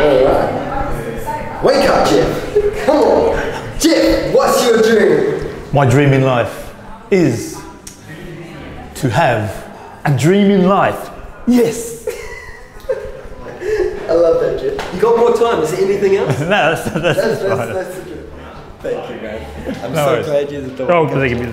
Alright. Wake up, Jeff. Come on. Jeff, what's your dream? My dream in life is to have a dream in life. Yes. I love that, Jeff. You got more time. Is there anything else? No, that's That's the dream. Thank you, man. I'm so glad you're the dog. Oh, thank you.